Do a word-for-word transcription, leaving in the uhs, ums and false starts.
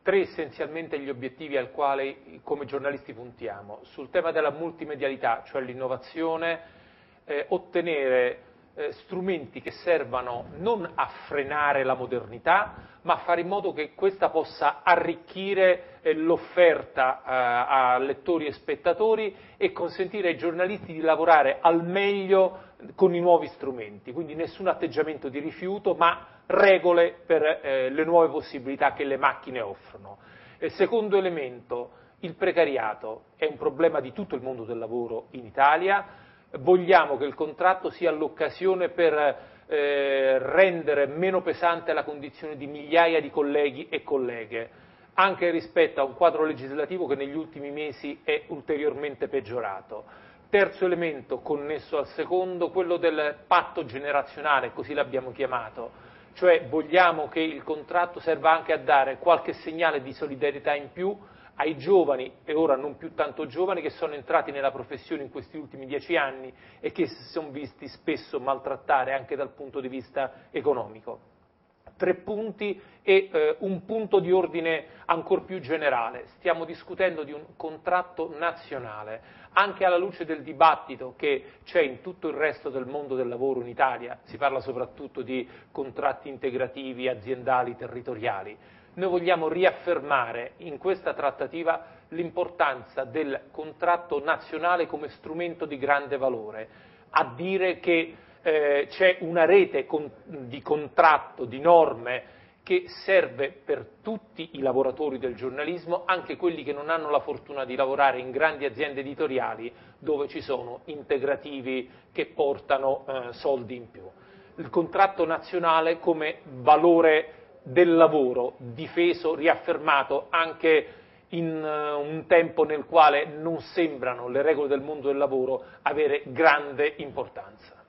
tre essenzialmente gli obiettivi al quale come giornalisti puntiamo. Sul tema della multimedialità, cioè l'innovazione, eh, ottenere eh, strumenti che servano non a frenare la modernità, ma a fare in modo che questa possa arricchire eh, l'offerta eh, a lettori e spettatori e consentire ai giornalisti di lavorare al meglio con i nuovi strumenti, quindi nessun atteggiamento di rifiuto, ma regole per eh, le nuove possibilità che le macchine offrono. E secondo elemento, il precariato è un problema di tutto il mondo del lavoro in Italia, vogliamo che il contratto sia l'occasione per eh, rendere meno pesante la condizione di migliaia di colleghi e colleghe, anche rispetto a un quadro legislativo che negli ultimi mesi è ulteriormente peggiorato. Terzo elemento, connesso al secondo, quello del patto generazionale, così l'abbiamo chiamato, cioè vogliamo che il contratto serva anche a dare qualche segnale di solidarietà in più ai giovani, e ora non più tanto giovani, che sono entrati nella professione in questi ultimi dieci anni e che si sono visti spesso maltrattare anche dal punto di vista economico. Tre punti e eh, un punto di ordine ancor più generale. Stiamo discutendo di un contratto nazionale, anche alla luce del dibattito che c'è in tutto il resto del mondo del lavoro in Italia, si parla soprattutto di contratti integrativi, aziendali, territoriali. Noi vogliamo riaffermare in questa trattativa l'importanza del contratto nazionale come strumento di grande valore, a dire che eh, c'è una rete con, di contratto, di norme, che serve per tutti i lavoratori del giornalismo, anche quelli che non hanno la fortuna di lavorare in grandi aziende editoriali dove ci sono integrativi che portano eh, soldi in più. Il contratto nazionale come valore del lavoro, difeso, riaffermato anche in uh, un tempo nel quale non sembrano le regole del mondo del lavoro avere grande importanza.